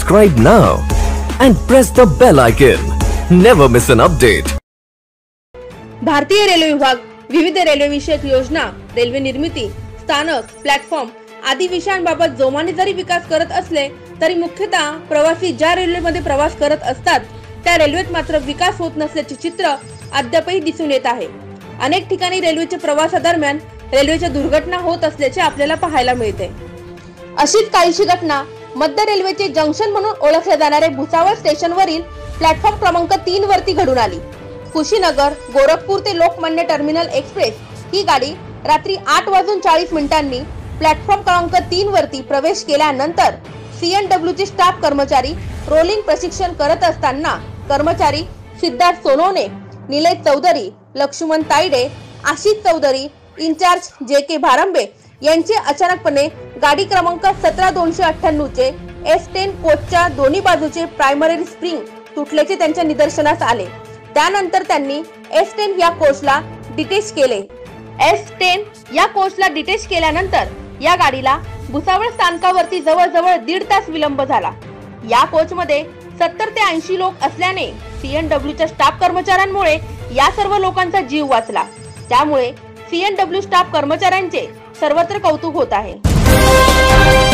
Subscribe now and press the bell icon. Never miss an update. भारतीय railway विभाग विविध railway विषयक योजना, रेल्वे निर्मिती, स्थानक, प्लॅटफॉर्म आदी विषयांबाबत जोमाने जरी विकास करत असले तरी मुख्यतः प्रवासी ज्या रेल्वेमध्ये प्रवास करत असतात त्या रेल्वेत मात्र विकास होत नसल्याचे चित्र अद्यापही दिसून येत आहे। अनेक ठिकाणी रेल्वेच्या प्रवासादरम्यान रेल्वेच्या दुर्घटना होत असल्याचे आपल्याला पाहायला मिळते। अशीच काहीशी घटना मध्य रेल्वेचे जंक्शन म्हणून ओळखले जाणारे भुसावळ स्टेशनवरील प्लॅटफॉर्म क्रमांक 3 वरती घडून आली। कुशीनगर गोरखपूर ते लोकमान्य टर्मिनल एक्सप्रेस ही गाडी रात्री 8:40 प्लॅटफॉर्म क्रमांक 3 वरती प्रवेश केल्यानंतर CNW चे स्टाफ कर्मचारी रोलिंग प्रशिक्षण करत असताना कर्मचारी सिद्धार्थ सोनवणे, निलेश चौधरी, लक्ष्मण तायडे, आशिष चौधरी, इंचार्ज JK भारंबे यांचे अचानकपणे गाडी क्रमांक 17298 चे S10 कोचच्या दोन्ही बाजूचे प्रायमरी स्प्रिंग तुटल्याचे त्यांच्या निदर्शनास आले। त्यानंतर त्यांनी S10 या कोचला डिटेच केले। S10 या कोचला डिटेच केल्यानंतर या गाडीला भुसावळ स्थानकावरती जवळजवळ 1.5 तास विलंब झाला। या कोचमध्ये 70 ते 80 लोक असल्याने CNW च्या स्टाफ कर्मचाऱ्यांमुळे या सर्व लोकांचा जीव वाचला। त्यामुळे CNW स्टाफ कर्मचाऱ्यांचे सर्वत्र कौतुक होत आहे।